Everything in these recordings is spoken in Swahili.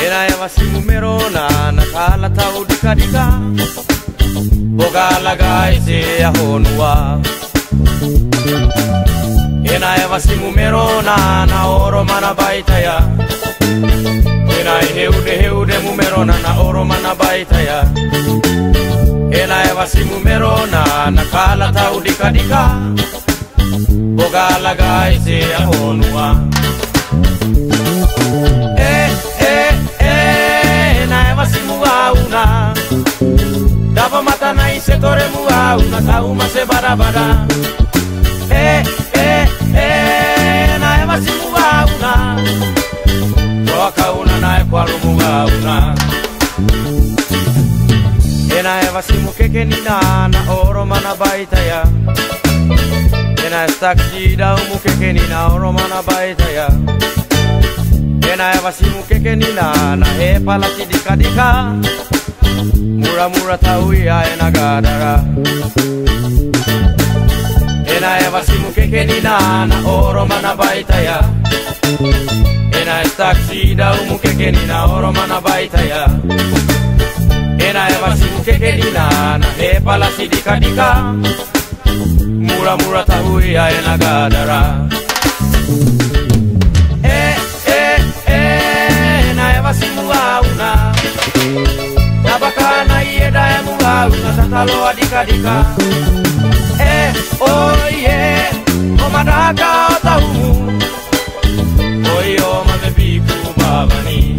Ena eva simu merona nakala tau dika Bogala gaise ahonua Ena eva simu merona na oro mana baitaya Ena heude mu merona na oro mana baitaya Ena eva simu merona nakala tau dika Bogala gaise ahonua Dava mata na isetore muauna kauma se barabara na eva si muauna Toka una na ekwaru muauna Ena eva si mukeke nina na oro mana baitaya Ena estakida umukeke nina oro mana baitaya Ena eva si mukeke nina na epala dika Mura tauia ena gadara Ena eva simu keke nina na oro mana baitaya Ena estaksida umu keke nina oro mana baitaya Ena eva simu keke nina na hepala dika Mura tauia ena gadara Ena eva simu auna Tabakana ieda ya muauna satalo dika oh yeah Omadaka otaumu Oyo mamebiku babani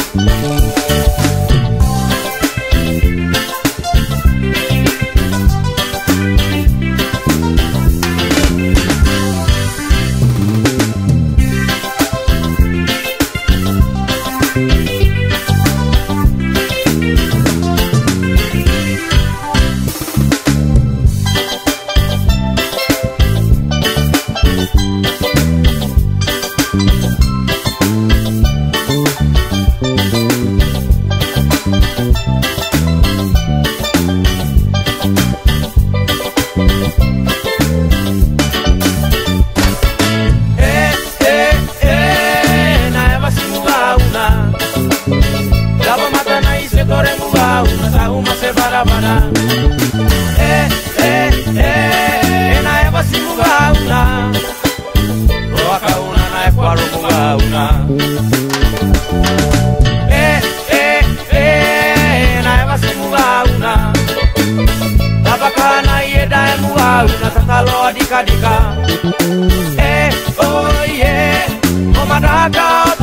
Ena eva si muauna Toka una na ekwaru muauna Ena eva si muauna Tabakana ieda ya muauna satalo dika oh yeah Omadaka